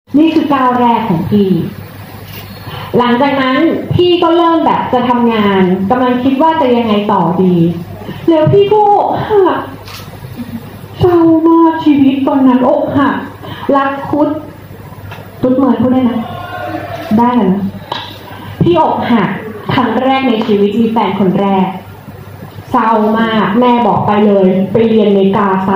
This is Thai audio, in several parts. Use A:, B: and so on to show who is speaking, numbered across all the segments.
A: นี่คือก้าวแรกของพี่หลังจากนั้นพี่ก็เริ่มแบบจะทำงานกำลังคิดว่าจะยังไงต่อดีแล้วพี่ก็หักเศร้ามากชีวิตตอนนั้นอกหักรักคุดตุ๊ดเหมือนพูดได้นะได้นะพี่อกหักครั้งแรกในชีวิตมีแฟนคนแรกเศร้ามากแม่บอกไปเลยไปเรียนอเมริกาซะ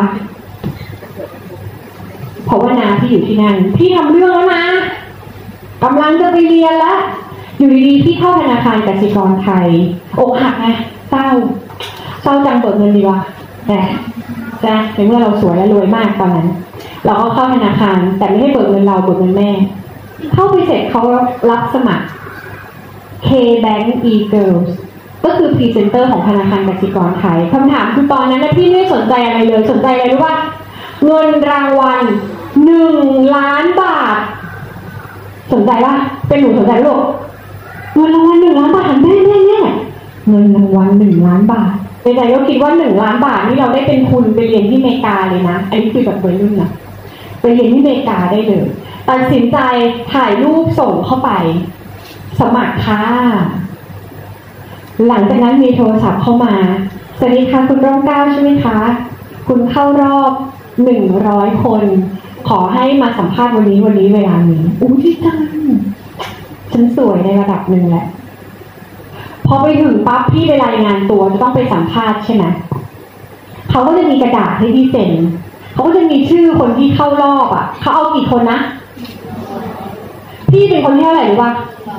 A: เพราะว่านาพี่อยู่ที่นั่นพี่ทำเรื่องแล้วนะกำลังจะไปเรียนแล้วอยู่ดีๆพี่เข้าธนาคารกสิกรไทยอกหักไงเศร้าจังเบิกเงินดีวะแต่ในเมื่อเราสวยและรวยมากตอนนั้นเราก็เข้าธนาคารแต่ไม่ให้เบิกเงินเราเบิกเงินแม่เข้าไปเสร็จเขารับสมัคร K-Bank E-Girls ก็คือพรีเซนเตอร์ของธนาคารกสิกรไทยคำถามคือตอนนั้นนะพี่ไม่สนใจอะไรเลยสนใจอะไรรู้ป่ะเงินรางวัล1 ล้านบาทสนใจป่ะเป็นหนูสนใจลูกเงินรางวัล1 ล้านบาทแม่เงินรางวัล1 ล้านบาทในใจก็คิดว่า1 ล้านบาทนี่เราได้เป็นทุนไปเรียนที่อเมริกาเลยนะอันนี้คือแบบวัยรุ่นนะไปเรียนที่อเมริกาได้เลยตัดสินใจถ่ายรูปส่งเข้าไปสมัครค่ะหลังจากนั้นมีโทรศัพท์เข้ามาสวัสดีค่ะคุณร่มเกล้าใช่ไหมคะคุณเข้ารอบ100 คนขอให้มาสัมภาษณ์วันนี้เวลานี้ดีจังฉันสวยในระดับหนึ่งแหละพอไปถึงปั๊บพี่ไปรายงานตัวจะต้องไปสัมภาษณ์ใช่ไหมเขาก็จะมีกระดาษให้พี่เซ็นเขาก็จะมีชื่อคนที่เข้ารอบอ่ะเขาเอากี่คนนะพี่เป็นคนที่เท่าไหร่หรือว่า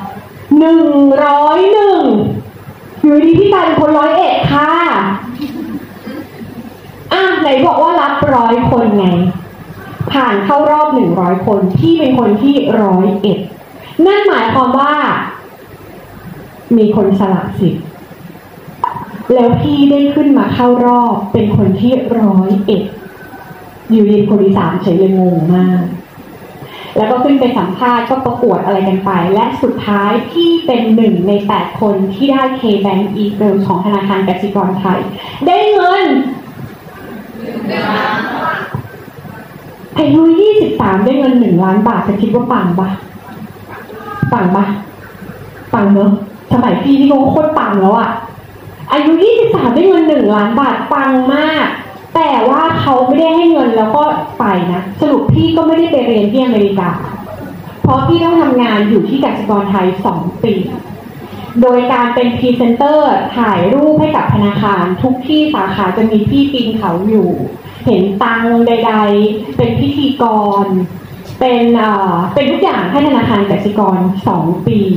A: 101อยู่ดีพี่กลายเป็นคน101ค่ะไหนบอกว่ารับ100 คนไงผ่านเข้ารอบ100 คนพี่เป็นคนที่101นั่นหมายความว่ามีคนสละสิทธิ์แล้วพี่ได้ขึ้นมาเข้ารอบเป็นคนที่101อยู่ดีคนที่3เฉยเลยงงมากแล้วก็ขึ้นไปสัมภาษณ์ก็ประกวดอะไรกันไปและสุดท้ายพี่เป็น1 ใน 8 คนที่ได้ K-Bank E-Girls ของธนาคารกสิกรไทยได้เงินอายุ23ได้เงิน1 ล้านบาทจะคิดว่าปังปะปังเนอะสมัยพี่ก็โคตรปังแล้วอะอายุ23ได้เงิน1 ล้านบาทปังมากแต่ว่าเขาไม่ได้ให้เงินแล้วก็ไปนะสรุปพี่ก็ไม่ได้ไปเรียนที่อเมริกาเพราะพี่ต้องทำงานอยู่ที่กสิกรไทย2 ปีโดยการเป็นพรีเซนเตอร์ถ่ายรูปให้กับธนาคารทุกที่สาขาจะมีพี่ปีนเขาอยู่เห็นตังใดๆเป็นพิธีกรเป็นทุกอย่างให้ธนาคารกสิกร2 ปี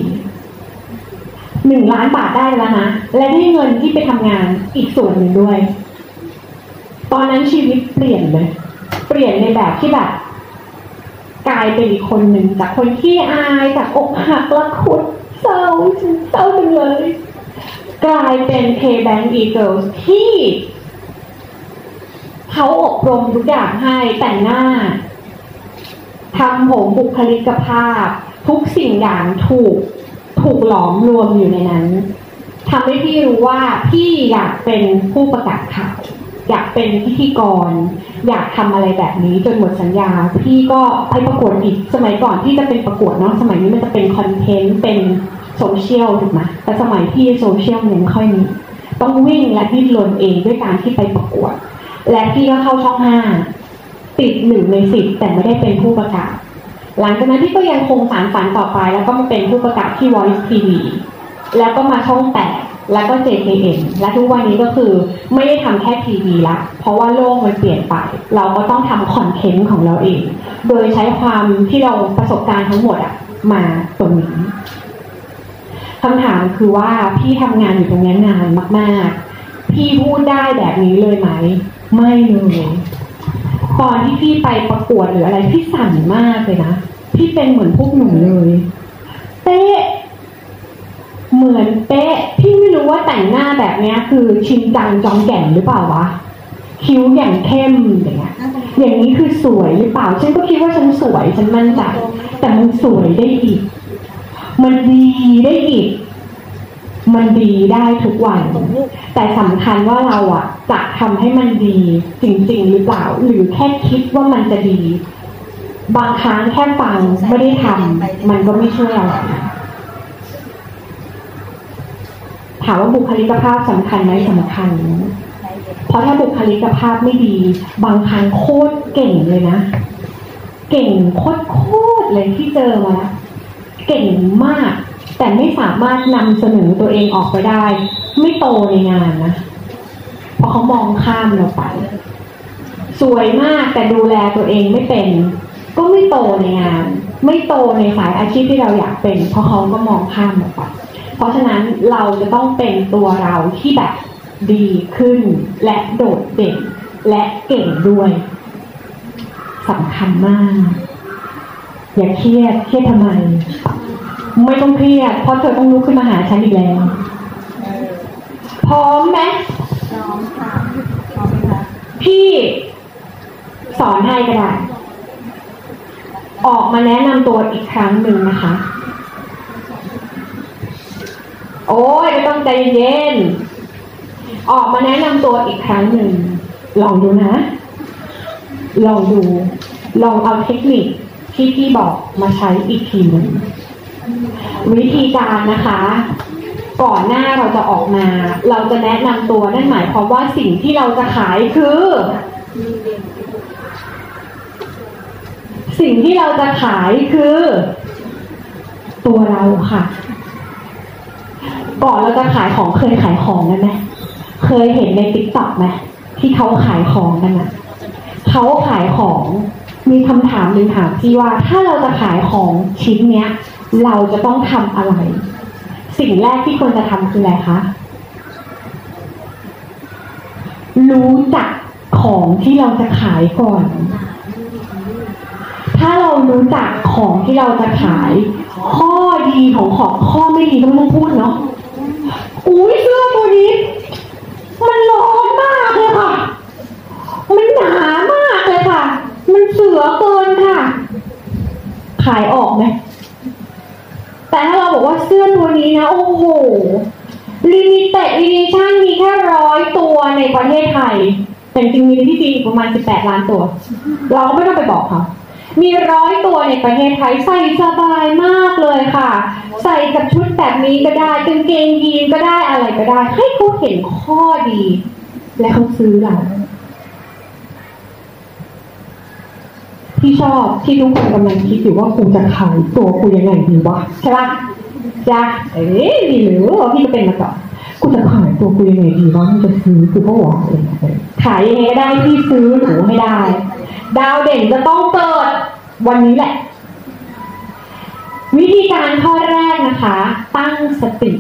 A: 1 ล้านบาทได้แล้วนะและได้เงินที่ไปทำงานอีกส่วนหนึ่งด้วยตอนนั้นชีวิตเปลี่ยนเลยเปลี่ยนในแบบที่แบบกลายเป็นอีกคนหนึ่งจากคนที่อายจากอกหักรักคุดเศร้าจังเลยกลายเป็น K-Bank E-Girls ที่เขาอบรมทุกอย่างให้แต่งหน้าทำผมบุคลิกภาพทุกสิ่งอย่างถูกหลอมรวมอยู่ในนั้นทำให้พี่รู้ว่าพี่อยากเป็นผู้ประกาศข่าวอยากเป็นพิธีกรอยากทำอะไรแบบนี้จนหมดสัญญาพี่ก็ไปประกวดอีกสมัยก่อนที่จะเป็นประกวดเนาะสมัยนี้มันจะเป็นคอนเทนต์เป็นโซเชียลถูกไหมแต่สมัยพี่โซเชียลยังไม่ค่อยมีต้องวิ่งและดิ้นรนเองด้วยการที่ไปประกวดและพี่ก็เข้าช่อง5ติด1 ใน 10แต่ไม่ได้เป็นผู้ประกาศหลังจากนั้นพี่ก็ยังคงสานฝันต่อไปแล้วก็มาเป็นผู้ประกาศที่ Voice TV แล้วก็มาช่อง8แล้วก็ JKN และทุกวันนี้ก็คือไม่ได้ทำแค่ทีวีละเพราะว่าโลกมันเปลี่ยนไปเราก็ต้องทำคอนเทนต์ของเราเองโดยใช้ความที่เราประสบการณ์ทั้งหมดมาตรงนี้คำถามคือว่าพี่ทำงานอยู่ตรงนี้นานมากๆพี่พูดได้แบบนี้เลยไหมไม่เลยตอนที่พี่ไปประกวดหรืออะไรพี่สั่นมากเลยนะพี่เป็นเหมือนพวกหนูเลยเป๊ะเหมือนเป๊ะพี่ไม่รู้ว่าแต่งหน้าแบบนี้คือชินจังจองแก่นหรือเปล่าวะคิ้วอย่างเข้มอย่างเงี้ยอย่างนี้คือสวยหรือเปล่าฉันก็คิดว่าฉันสวยฉันมั่นใจแต่มันสวยได้อีกมันดีได้อีกมันดีได้ทุกวันแต่สำคัญว่าเราจะทำให้มันดีจริงๆหรือเปล่าหรือแค่คิดว่ามันจะดีบางครั้งแค่ฟังไม่ได้ทำมันก็ไม่ช่วยอะไรถามว่าบุคลิกภาพสำคัญไหมสำคัญเพราะถ้าบุคลิกภาพไม่ดีบางครั้งโคตรเก่งเลยนะเก่งโคตรเลยที่เจอมาแล้วเก่งมากแต่ไม่สามารถนำเสนอตัวเองออกไปได้ไม่โตในงานนะเพราะเขามองข้ามเราไปสวยมากแต่ดูแลตัวเองไม่เป็นก็ไม่โตในงานไม่โตในสายอาชีพที่เราอยากเป็นเพราะเขาก็มองข้ามเราไปเพราะฉะนั้นเราจะต้องเป็นตัวเราที่แบบดีขึ้นและโดดเด่นและเก่งด้วยสำคัญมากอย่าเครียดทำไมไม่ต้องเครียดเพราะเธอต้องลุกขึ้นมาหาฉันอีกแล้วพร้อมไหมพร้อมค่ะพร้อมไหมคะพี่สอนให้ก็ได้ออกมาแนะนำตัวอีกครั้งหนึ่งนะคะโอ้ยไม่ต้องใจเย็นออกมาแนะนำตัวอีกครั้งหนึ่งลองดูนะลองเอาเทคนิคที่พี่บอกมาใช้อีกทีหนึ่งวิธีการนะคะก่อนหน้าเราจะออกมาเราจะแนะนำตัวนั่นหมายความว่าสิ่งที่เราจะขายคือสิ่งที่เราจะขายคือตัวเราค่ะก่อนเราจะขายของเคยขายของกันไหมเคยเห็นใน TikTok ไหมที่เขาขายของกันน่ะเขาขายของมีคำถามหนึ่งถามพี่ว่าถ้าเราจะขายของชิ้นเนี้ยเราจะต้องทำอะไรสิ่งแรกที่ควรจะทำคืออะไรคะรู้จักของที่เราจะขายก่อนถ้าเรารู้จักของที่เราจะขายข้อดีของข้อไม่ดีต้องพูดเนาะอุ้ยเสื้อตัวนี้มันร้อนมากเลยค่ะมันหนามากเลยค่ะมันเสือเกินค่ะขายออกไหมแต่ถ้าเราบอกว่าเสื้อตัวนี้นะโอ้โหลิมิเต็ดอีดิชั่นมีแค่100 ตัวในประเทศไทยแต่จริงมีที่จีนประมาณ18 ล้านตัวเราก็ไม่ต้องไปบอกเขามี100 ตัวในประเทศไทยใส่สบายมากเลยค่ะใส่กับชุดแบบนี้ก็ได้กางเกงยีนก็ได้อะไรก็ได้ให้เขาเห็นข้อดีและเขาซื้อเราที่ชอบที่ทุกคนกำลังคิดอยู่ว่ากูจะขายตัวกูยังไงดีวะใช่ปะจ้ะดีหรือว่าพี่จะเป็นมาก่อนกูจะขายตัวกูยังไงดีวะมึงจะซื้อกูก็หวังเลยขายยังไงก็ได้ที่ซื้อหนูไม่ได้ดาวเด่นจะต้องเกิดวันนี้แหละวิธีการข้อแรกนะคะตั้งสติ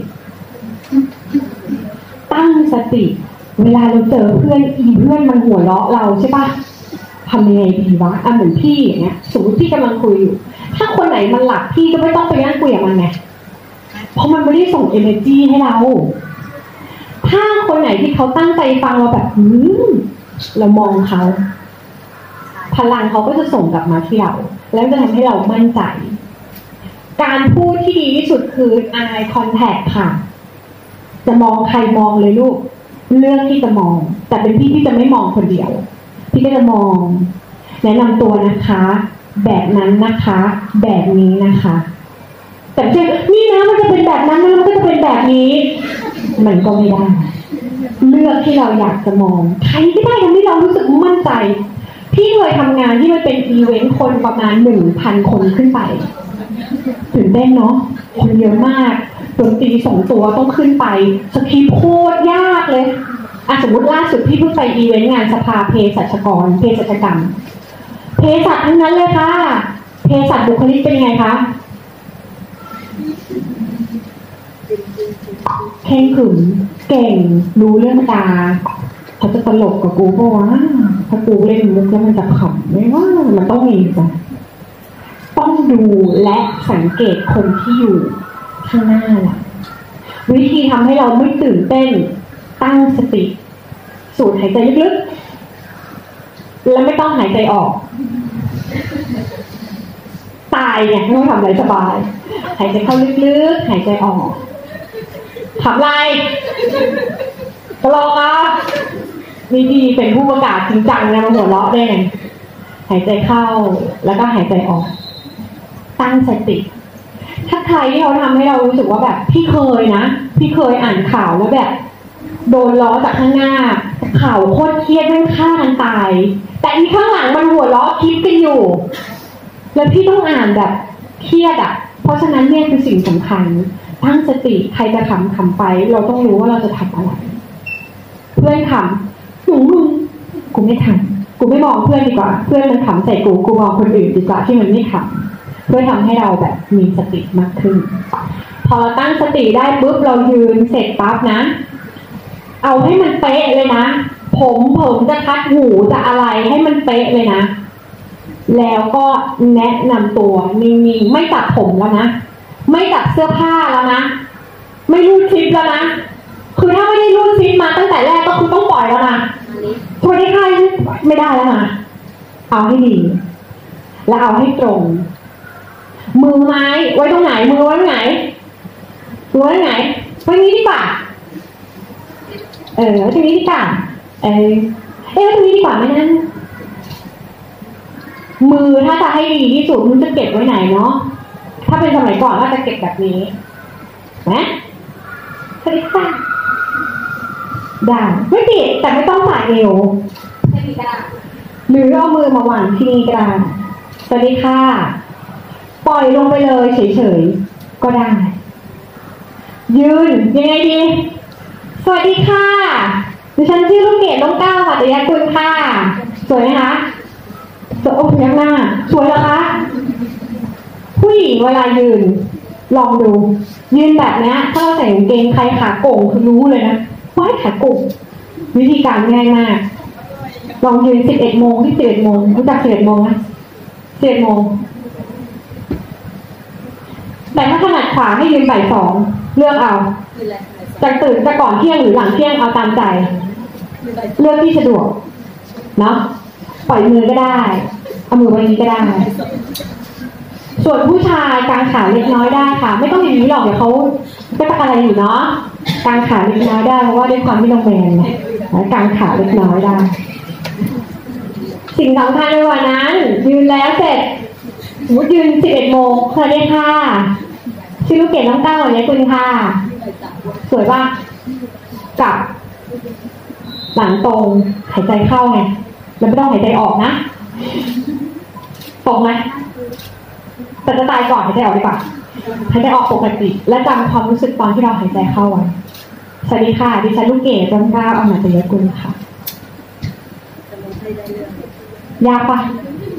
A: เวลาเราเจอเพื่อนมันหัวเราะเราใช่ปะทำยังไงดีวะเหมือนพี่อย่างเงี้ยสมมติพี่กำลังคุยอยู่ถ้าคนไหนมันหลับพี่ก็ไม่ต้องไปนั่งคุยกับมันไงเพราะมันไม่ได้ส่ง energy ให้เราถ้าคนไหนที่เขาตั้งใจฟังเราแบบเรามองเขาพลังเขาก็จะส่งกลับมาที่เราแล้วจะทำให้เรามั่นใจการพูดที่ดีที่สุดคือ eye contact ค่ะจะมองใครมองเลยลูกเลือกที่จะมองแต่เป็นพี่จะไม่มองคนเดียวพี่ก็จะมองแนะนำตัวนะคะแบบนั้นนะคะแบบนี้นะคะแต่เช่นนี่นะมันจะเป็นแบบนั้นนะมันก็จะเป็นแบบนี้มันก็ไม่ได้เลือกที่เราอยากจะมองใครก็ได้ทำให้เรารู้สึกมั่นใจพี่เคยทำงานที่มันเป็นอีเวนต์คนประมาณ 1,000 คนขึ้นไปตื่นเต้นเนาะคนเยอะมากดนตรี2 ตัวต้องขึ้นไปสคริปต์โคตรยากเลยสมมติล่าสุดพี่เพิ่งไปอีเวนต์งานสภาเภสัชกรเภสัชกรรมเภสัชทั้งนั้นเลยค่ะเภสัชบุคลิกเป็นยังไงคะเข่งขรึมเก่งรู้เรื่องตาเขาจะตลกกับกูเพราะว่าถ้ากูเล่นมุกแล้วมันจะขำไม่ว่ามันต้องมีจ้ะต้องดูและสังเกตคนที่อยู่ข้างหน้าล่ะวิธีทำให้เราไม่ตื่นเต้นตั้งสติสูดหายใจลึกๆแล้วไม่ต้องหายใจออกตายเนี่ยไม่ต้องทำอะไรสบายหายใจเข้าลึกๆหายใจออกทำไรตลกอ่ะนี่ดีเป็นผู้ประกาศจริงจังนะมาหัวเราะได้ไงหายใจเข้าแล้วก็หายใจออกตั้งสติถ้าใครที่เขาทำให้เรารู้สึกว่าแบบพี่เคยอ่านข่าวแล้วแบบโดนล้อจากข้างหน้าข่าวโคตรเครียดทั้งฆ่ากันตายแต่อีข้างหลังมันหัวล้อคลิปกันอยู่แล้วพี่ต้องอ่านแบบเครียดอ่ะเพราะฉะนั้นเนี่ยคือสิ่งสำคัญตั้งสติใครจะทำไปเราต้องรู้ว่าเราจะทำอะไรเพื่อนขำมึงกูไม่ทำกูไม่มองเพื่อนดีกว่าเพื่อนมันขำใส่กูมองคนอื่นดีกว่าที่มันไม่ขำเพื่อทำให้เราแบบมีสติมากขึ้นพอเราตั้งสติได้ปุ๊บเรายืนเสร็จปั๊บนะเอาให้มันเป๊ะเลยนะผมจะคัดหูจะอะไรให้มันเป๊ะเลยนะแล้วก็แนะนำตัวนิ่งๆไม่ตัดผมแล้วนะไม่ตัดเสื้อผ้าแล้วนะไม่รูดซิปแล้วนะคือถ้าไม่ได้รูดซิปมาตั้งแต่แรกก็คือต้องปล่อยแล้วนะสวัสดีค่ะไม่ได้แล้วนะเอาให้ดีแล้วเอาให้ตรงมือไม้ไว้ตรงไหนมือไว้ตรงไหนมือไว้ตรงไหนไว้นี้ดีกว่าตรงนี้ดีกว่าตรงนี้ดีกว่าไหมนั่นมือถ้าจะให้ดีที่สุดมันจะเก็บไว้ไหนเนาะถ้าเป็นสมัยก่อนก็จะเก็บแบบนี้นะสวัสดีค่ะได้ไม่ติดแต่ไม่ต้องฝ่าเอวไม่ติดก็ได้หรือเอามือมาวางที่นี่ก็ได้สวัสดีค่ะปล่อยลงไปเลยเฉยๆก็ได้ยืนยังไงดีสวัสดีค่ะดิฉันชื่อลูกเกดน้องก้าววัตยกุลค่ะสวยไหมคะสวยอกยักหน้าสวยเหรอคะผู้หญิงเวลายืนลองดูยืนแบบนี้ถ้าเราใส่กางเกงใครขาโก่งคือรู้เลยนะว่าให้ขาโก่งวิธีการง่ายมากลองยืน11 โมงที่11 โมงรู้จัก11 โมงนะ11 โมงแต่ถ้าถนัดขวาให้ยืนบ่าย 2เลือกเอาจะตื่นจะก่อนเที่ยงหรือหลังเที่ยงเอาตามใจเลือกที่สะดวกเนาะปล่อยมือก็ได้เอามือไว้นี้ก็ได้ส่วนผู้ชายกางขาเล็กน้อยได้ค่ะไม่ต้องอย่างนี้หรอกเดี๋ยวเขาก็ตะอะไรอยู่เนาะกางขาเล็กน้อยได้เพราะว่าด้วยความที่เราแมนเนี่ยกางขาเล็กน้อยได้สิ่งสำคัญในวันนั้นยืนแล้วเสร็จสมมติยืน11 โมงสวัสดีค่ะชื่อลูกเกดน้องก้าวเนี่ยคุณค่ะสวยป่ะจับหลังตรงหายใจเข้าไงแล้วไม่ต้องหายใจออกนะตรงไหมแต่จะตายก่อนหายใจออกดีกว่าหายใจออกปกติและจำความรู้สึกตอนที่เราหายใจเข้าไว้สวัสดีค่ะดิฉันลูกเกดน้องก้าวอมตะกุลค่ะยากปะ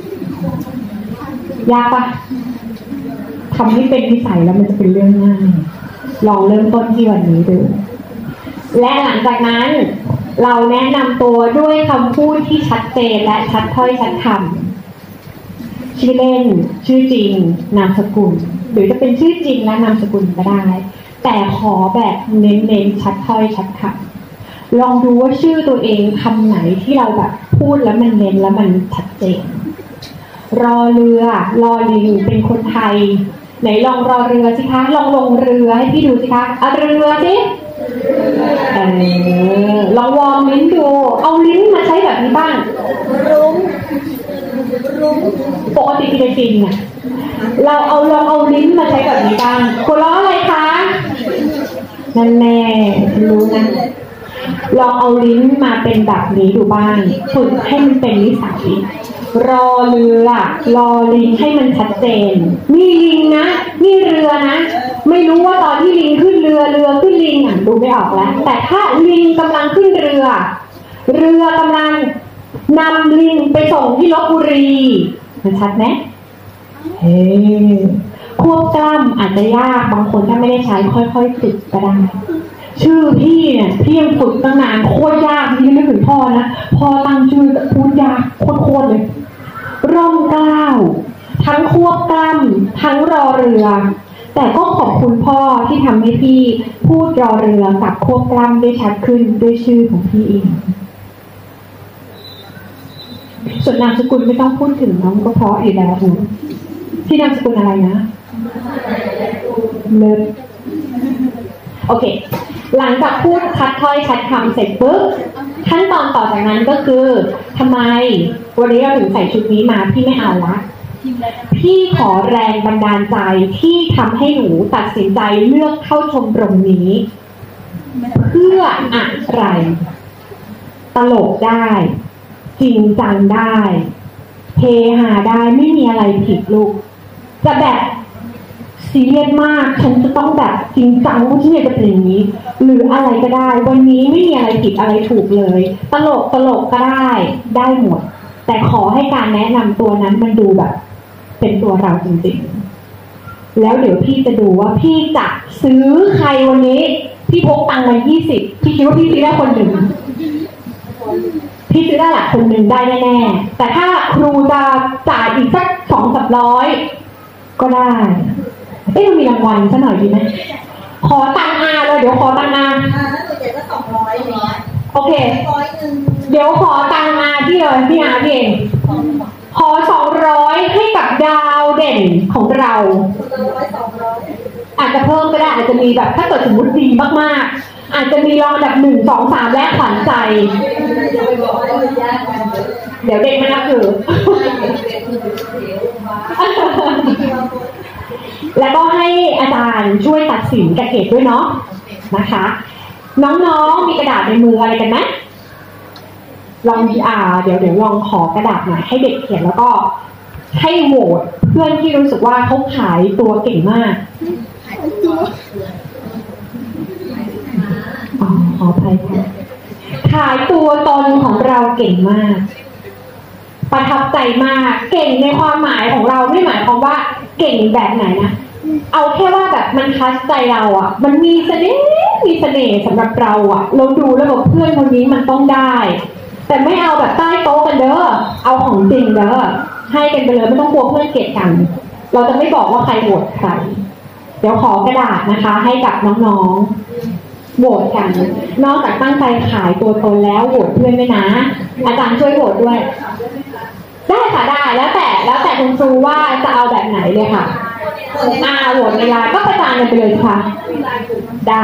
A: ทำให้เป็นนิสัยแล้วมันจะเป็นเรื่องง่ายลองเริ่มต้นที่วันนี้ดูและหลังจากนั้นเราแนะนำตัวด้วยคำพูดที่ชัดเจนและชัดถ้อยชัดคำชื่อเล่นชื่อจริงนามสกุลหรือจะเป็นชื่อจริงและนามสกุลก็ได้แต่ขอแบบเน้นชัดถ้อยชัดคำลองดูว่าชื่อตัวเองคำไหนที่เราแบบพูดแล้วมันเน้นแล้วมันชัดเจนรอเรือรอลิงเป็นคนไทยไหนลองรอเรือสิคะลองลงเรือให้พี่ดูสิคะเอาเรือสิลองวอร์มลิ้นดูเอาลิ้นมาใช้แบบนี้บ้างรุ้งปกติที่ได้จริงอ่ะเราลองเอาลิ้นมาใช้แบบนี้บ้างคุณล้ออะไรคะนั่นแน่รู้นะลองเอาลิ้นมาเป็นแบบนี้ดูบ้างฝึกให้มันเป็นนิสัยรอเรือรอลิงให้มันชัดเจนนี่ลิงนะนี่เรือนะไม่รู้ว่าตอนที่ลิงขึ้นเรือขึ้นลิงอ่ะดูไม่ออกแล้วแต่ถ้าลิงกำลังขึ้นเรือกำลังนำลิงไปส่งที่ลพบุรีมันชัดไหมควบกล้ำอาจจะยากบางคนถ้าไม่ได้ใช้ค่อยๆฝึกก็ได้ชื่อพี่เนี่ยพี่ยังฝึกตั้งนานโคตรยากพี่นึกถึงพ่อนะพ่อตั้งชื่อพูดยากโคตรเลยร่มเกล้าทั้งควบกล้ำทั้งรอเรือแต่ก็ขอบคุณพ่อที่ทำให้พี่พูดรอเรือกับควบกล้ำได้ชัดขึ้นด้วยชื่อของพี่เองส่วนนามสกุลไม่ต้องพูดถึงน้องก็เพราะอยู่แล้วนะที่นามสกุลอะไรนะเลิศโอเคหลังจากพูดชัดถ้อยชัดคำเสร็จปุ๊บขั้นตอนต่อจากนั้นก็คือทำไมวันนี้เราถึงใส่ชุดนี้มาพี่ไม่เอาละพี่ขอแรงบันดาลใจที่ทำให้หนูตัดสินใจเลือกเข้าชมรมนี้เพื่ออะไรตลกได้จริงจังได้เฮฮาได้ไม่มีอะไรผิดลูกจะแบบซีเรียสมากฉันจะต้องแบบจริงจังว่าฉันจะเป็นอย่างนี้หรืออะไรก็ได้วันนี้ไม่มีอะไรผิดอะไรถูกเลยตลกก็ได้หมดแต่ขอให้การแนะนำตัวนั้นมันดูแบบเป็นตัวเราจริงๆแล้วเดี๋ยวพี่จะดูว่าพี่จะซื้อใครวันนี้พี่พกตังค์มา20พี่คิดว่าพี่ซื้อได้คนหนึ่งพี่ซื้อได้หลักคนหนึ่งได้แน่ๆแต่ถ้าครูจะจ่ายอีกสัก200-300ก็ได้เรามีรางวัลซะหน่อยดีไหมขอตังอาเลยเดี๋ยวขอตังอา
B: ถ้าตัวใหญ่ก็200อย่างเงี้ย
A: โอเคเดี๋ยวขอตังอาพี่เลยพี่อาพี่เองขอ200ให้กับดาวเด่นของเราอาจจะเพิ่มก็ได้อาจจะมีแบบถ้าเกิดสมมติดีมากๆอาจจะมีรองอันดับ1 2 3และขวัญใจเดี๋ยวเด็กมันนับถือแล้วก็ให้อาจารย์ช่วยตัดสินกับเกรดด้วยเนาะนะคะน้องๆมีกระดาษในมืออะไรกันไหมลองเดี๋ยวลองขอกระดาษหน่อยให้เด็กเขียนแล้วก็ให้โหวตเพื่อนที่รู้สึกว่าเขาขายตัวเก่งมากขออภัยค่ะขายตัวตนของเราเก่งมากประทับใจมากเก่งในความหมายของเราไม่หมายความว่าเก่งแบบไหนนะเอาแค่ว่าแบบมันทัชใจเราอ่ะมันมีเสน่ห์สำหรับเราอ่ะเราดูแล้วแบบเพื่อนคนนี้มันต้องได้แต่ไม่เอาแบบใต้โต๊ะกันเด้อเอาของจริงเด้อให้กันไปเลยไม่ต้องกลัวเพื่อนเกลียดกันเราจะไม่บอกว่าใครโหวตใครเดี๋ยวขอกระดาษนะคะให้กับน้องๆโหวตกันนอกจากตั้งใจขายตัวตนแล้วโหวตเพื่อนด้วยนะอาจารย์ช่วยโหวตด้วยได้ค่ะได้แล้วแต่คุณครูว่าจะเอาแบบไหนเลยค่ะโหวตในไลน์ก็ประจานกันไปเลยค่ะได้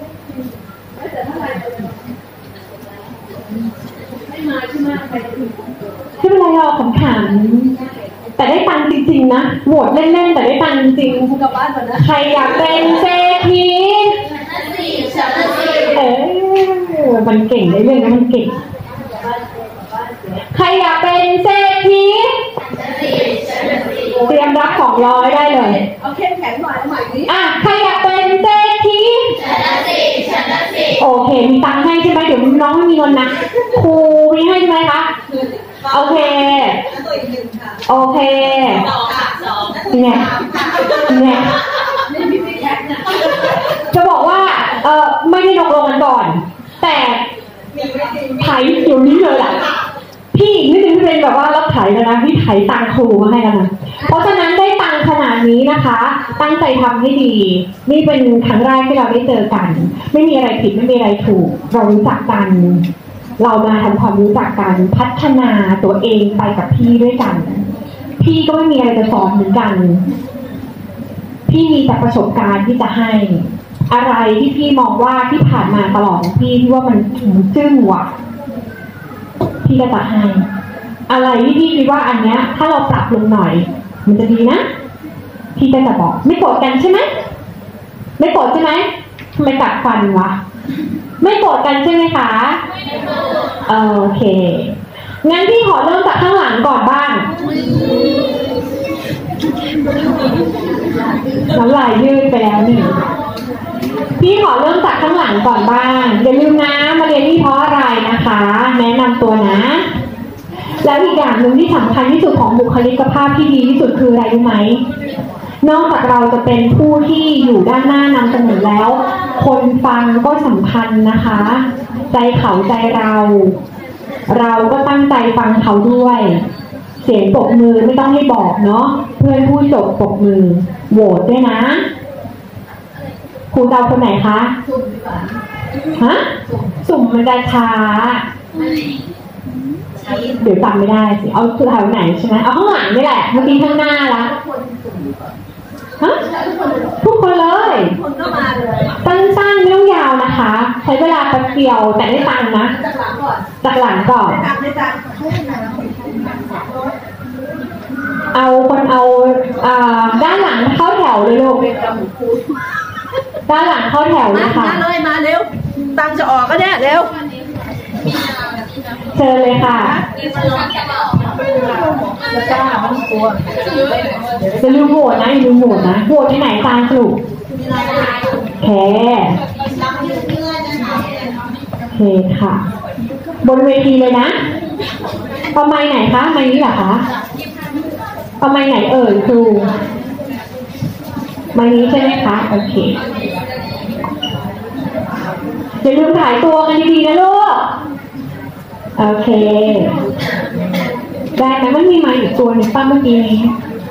A: ไม่เป็นไรหรอกขำๆแต่ได้ตังค์จริงๆนะโหวตเล่นๆแต่ได้ตังค์จริงๆใครอยากเป็นเศรษฐีมันเก่งได้เรื่องนะมันเก่งใครอยากเป็นเศรษฐีเตรียมรับ200ได้เลย
B: เอาเข้มแข็งหน่อยใหม่นี้
A: ใครอยากเป็นเศรษฐีโอเคมีตังค์ให้ใช่ไหมเดี๋ยวน้องไม่มีเงินนะครูมีให้ใช่ไหมคะโอเคโอเคเนี่ยจะบอกว่าไม่ได้ตกลงกันก่อนแต่ไถเดี๋ยวนี้เลยล่ะพี่นี่ถึงเป็นแบบว่ารับไถแล้วนะพี่ไถตังครูมาให้แล้วนะเพราะฉะนั้นได้ตังขนาดนี้นะคะตั้งใจทำให้ดีนี่เป็นครั้งแรกที่เราได้เจอกันไม่มีอะไรผิดไม่มีอะไรถูกเรารู้จักกันเรามาทำความรู้จักกันพัฒนาตัวเองไปกับพี่ด้วยกันพี่ก็ไม่มีอะไรจะสอนเหมือนกันพี่มีแต่ประสบการณ์ที่จะให้อะไรที่พี่มองว่าที่ผ่านมาตลอดของพี่ว่ามันจึ้งว่ะพี่ก็จะให้อะไรที่พี่คิดว่าอันเนี้ยถ้าเราปรับลงหน่อยมันจะดีนะพี่ก็จะบอกไม่โกรธกันใช่ไหมไม่โกรธใช่ไหมทำไมกัดฟันวะไม่โกรธกันใช่ไหมคะโอเคงั้นพี่ขอเริ่มจากข้างหลังก่อนบ้างน้ำลายยืดไปแล้วนี่พี่ขอเริ่มจากข้างหลังก่อนบ้างอย่าลืมนะมาเรียนที่เพราะอะไรนะคะแนะนำตัวนะแล้วอีกอย่างหนึ่งที่สำคัญที่สุดของบุคลิกภาพที่ดีที่สุดคืออะไรรู้ไหมนอกจากเราจะเป็นผู้ที่อยู่ด้านหน้านำเสนอแล้วคนฟังก็สำคัญนะคะใจเขาใจเราก็ตั้งใจฟังเขาด้วยเสียงปรบมือไม่ต้องให้บอกเนาะเพื่อนพูดจบปรบมือโหวตด้วยนะครูเดาคนไหนคะสุ่มมันจะช้าเดี๋ยวจำไม่ได้สิเอาคือแถวไหนใช่ไหมเอาข้างหลังนี่แหละเมื่อกี้ข้างหน้าละฮะทุกคนเลย
B: คนก็มาเลย
A: สั้นๆไม่ต้องยาวนะคะ ใช้เวลาแป๊บเดียวแต่ได้ตังค์นะ
B: จากหลังก่อน
A: จากหลังก่อน
B: ได้ตังค์
A: เอาคนเอาด้านหลังเข้าแถวเลยลูกด้านหลังเข้าแถวเลยค่ะ
B: มาเลยมาเร็วตังค์จะออกก็ได้เร็ว
A: เชิญเลยค่ะ
B: แล้วก็ไม่ต้องกลัว
A: จะลืมโหวตนะอย่าลืมโหวตนะโหวตที่ไหนตามสรุปแค่โอเคค่ะ บนเวทีเลยนะเอาไม้ไหนคะไม้นี้เหรอคะเอาไม้ไหนเอ่ยครูไม้นี้ใช่ไหมคะโอเคอย่าลืมถ่ายตัวกันดีๆนะลูกโอเคได้ไหมมันมีไม้อีกตัวหนึ่งป้าเมื่อกี้นี้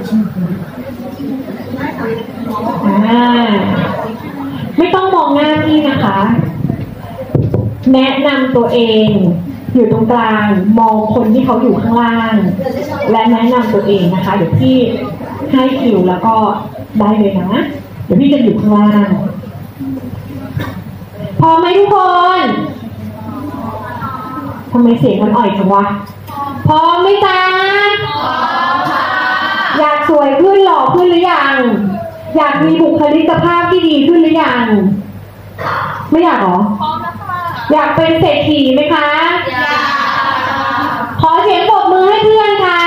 A: ไม่ต้องมองหน้าพี่นะคะ แนะนำตัวเองอยู่ตรงกลางมองคนที่เขาอยู่ข้างล่างและแนะนำตัวเองนะคะเดี๋ยวพี่ให้คิวแล้วก็ได้เลยนะเดี๋ยวพี่จะอยู่ข้างล่างพร้อมไหมทุกคนทำไมเสียงมันอ่อยจังวะพร้อมไหมจ๊ะอยากสวยขึ้นหล่อขึ้นหรือยังอยากมีบุคลิกภาพที่ดีขึ้นหรือยังไม่อยากหรออยากเป็นเศรษฐีไหมคะขอเสียงปรบมือให้เพื่อนค่ะ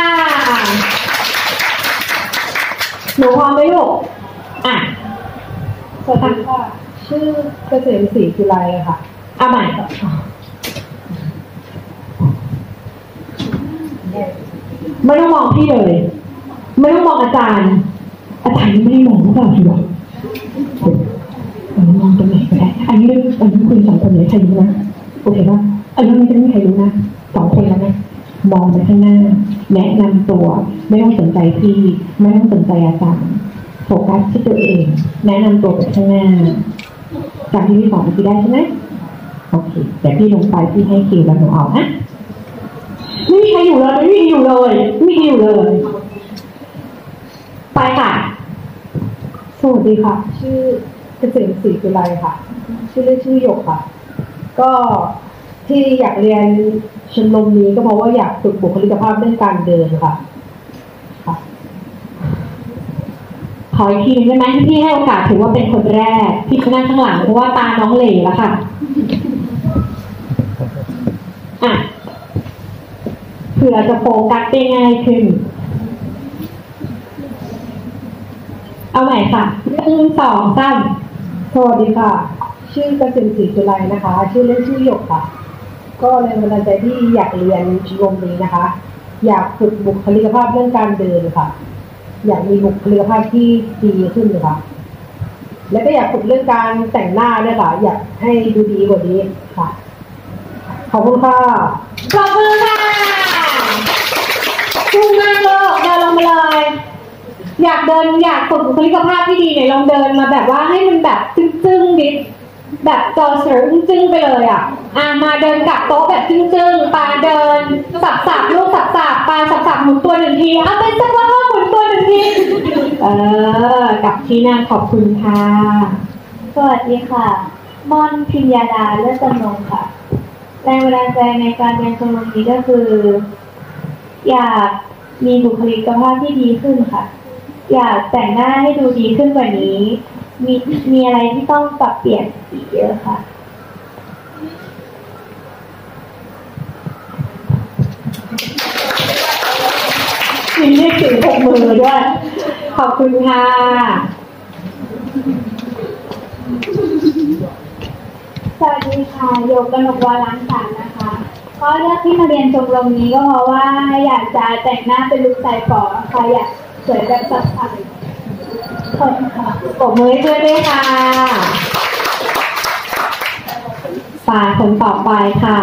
A: หนูพร้อมไหมลูกอ่ะ
C: สวัสดีค่ะชื่อเกษมศรีจุไลค่ะ
A: เอาใหม่ไม่ต้องมองพี่เลยไม่ต้องมองอาจารย์ไม่ได้มองพวกเราทีเดียวมองตรงไหนก็ได้อันนี้คุยสองคนเลยใครรู้นะโอเคป่ะอันนี้ไม่มีใครรู้นะสองคนแล้วนะมองไปข้างหน้าแนะนำตัวไม่ต้องสนใจพี่ไม่ต้องสนใจอาจารย์โฟกัสที่ตัวเองแนะนำตัวไปข้างหน้าจากที่พี่สอนพี่ได้ใช่ไหมโอเคแต่พี่ลงไปพี่ให้คิวแล้วหนูเอานะไม่มีใครอยู่เลยไม่มีอยู่เลยไม่มีอยู่เลยไปค่ะ
C: สวัสดีค่ะชื่อเกษมศรีจุไลค่ะชื่อเล่นชื่อหยกค่ะก็ที่อยากเรียนชมรมนี้ก็เพราะว่าอยากฝึกบุคลิกภาพเรื่องการเดินค่ะ
A: ขออีกทีนึงได้ไหมที่พี่ให้โอกาสถือว่าเป็นคนแรกพี่จะนั่งข้างหลังเพราะว่าตาน้องเหล่แล้วค่ะอ่ะเผื่อจะโฟกัสได้ง่ายขึ้นเอาใหม่ค่ะ1 2 3
C: สวัสดีค่ะชื่อเกษมศรีจุไลนะคะชื่อเล่นชื่อหยกค่ะก็แรงบันดาลใจที่อยากเรียนชมรมนี้นะคะอยากฝึกบุคลิกภาพเรื่องการเดินค่ะอยากมีบุคลิกภาพที่ดีขึ้นเลยค่ะแล้วก็อยากฝึกเรื่องการแต่งหน้าด้วยค่ะอยากให้ดูดีกว่านี้ค่ะขอบคุณค่ะ
A: ปรบมือค่ะชุ่มมากเลยเดินลงมาเลยอยากฝึกบุคลิกภาพที่ดีเนี่ยลองเดินมาแบบว่าให้มันแบบจึ้งๆดิแบบจอเสือจึ้งๆไปเลยอ่ะมาเดินกับโต๊ะแบบจึ้งๆปาเดินสับๆลูกสับๆปาสับๆหมุนตัว1 ทีเอาเป็นสักว่าหมุนตัว1 ทีกับที่นั่งขอบคุณค่ะ
D: สวัสดีค่ะม่อนพิญญาดาเลิศจำนงค่ะแรงบันดาลใจในการเรียนชมรมนี้ก็คืออยากมีบุคลิกภาพที่ดีขึ้นค่ะอยากแต่งหน้าให้ดูดีขึ้นกว่านี้มีอะไรที่ต้องปรับเปลี่ยนอีกเยอะค่ะ
A: มีเลขถึง6 มือด้วยขอบคุณค่ะ
D: สวัสดีค่ะโยกกนกวารังสรรค์นะคะก็เลือกที่มาเรียนชมรมนี้ก็เพราะว่าอยากจะแต่งหน้าเป็นลุคสายฝอค่ะอยากสวยแบบสับๆคนค่ะ
A: ปรบมือให้เพื่อนด้วยค่ะฝ่ายคนต่อไปค่ะ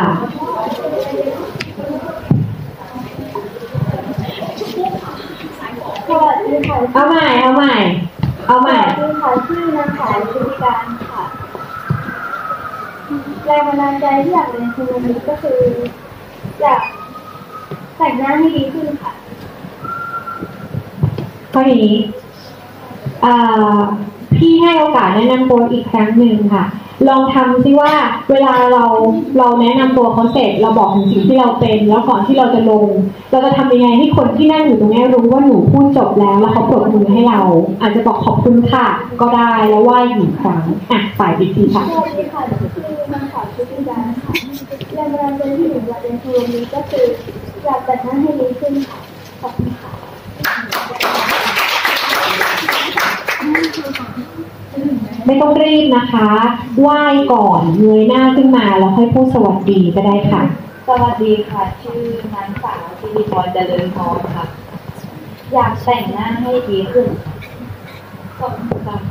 D: สวัสดีค่ะ
A: เอาใหม่
D: สวัสดีค่ะชื่อนางสาวชุติการค่ะแรงบันดาลใจที่อยากเรียนชมรมนี้ก็คืออยากแต่งหน้าให้ดีขึ้นค่ะ
A: ข้อนี้พี่ให้โอกาสแนะนำตัวอีกครั้งหนึ่งค่ะลองทำซิว่าเวลาเราแนะนำตัวเขาเสร็จเราบอกถึงสิ่งที่เราเป็นแล้วก่อนที่เราจะลงเราจะทำยังไงให้คนที่นั่งอยู่ตรงนี้รู้ว่าหนูพูดจบแล้วเขาปรบมือให้เราอาจจะบอกขอบคุณค่ะก็ได้แล้วไหว้หนึ่งครั้งฝ่ายอีกทีค่ะ
D: สวัสดีค่ะชื่อนางสาวชุติดาค่ะแรงบันดาลใจที่หนูอยากเรียนชมรมนี้ก็คืออยากแต่งหน้าให้ดีขึ้นค่ะขอบคุณค่ะ
A: ไม่ต้องรีบนะคะไหว้ก่อนเงยหน้าขึ้นมาแล้วค่อยพูดสวัสดีก็ได้ค่ะ
D: สวัสดีค่ะชื่อนางสาวธิติพรเจริญพรค่ะอยากแต่งหน้าให้ดีขึ้นขอบคุณค่ะ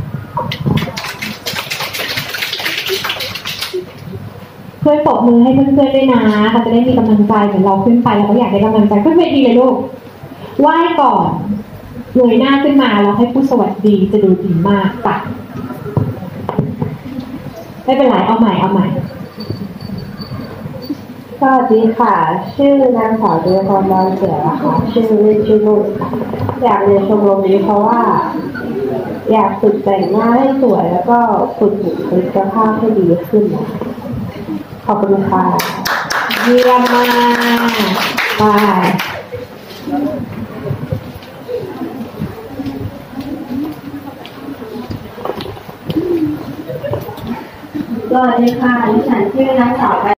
A: เพื่อนปรบมือให้เพื่อนๆด้วยนะเขาจะได้มีกำลังใจเหมือนเราขึ้นไปแล้วก็อยากได้กำลังใจขึ้นเวทีเลยลูกไหว้ก่อนเงยหน้าขึ้นมาแล้วให้พูดสวัสดีจะดูดีมากค่ะไม่เป็นไรเอาใหม่
C: สวัสดีค่ะชื่อนางสาวเดือนพรดอนเสือนะคะชื่อเล่นชื่อนุ่นอยากเรียนชมรมนี้เพราะว่าอยากฝึกแต่งหน้าให้สวยแล้วก็ฝึกบุคลิกภาพให้ดีขึ้นขอบคุณค่ะ
A: เยี่ยมมากบาย
D: สวัสดีค่ะดิฉันชื่อนางสาว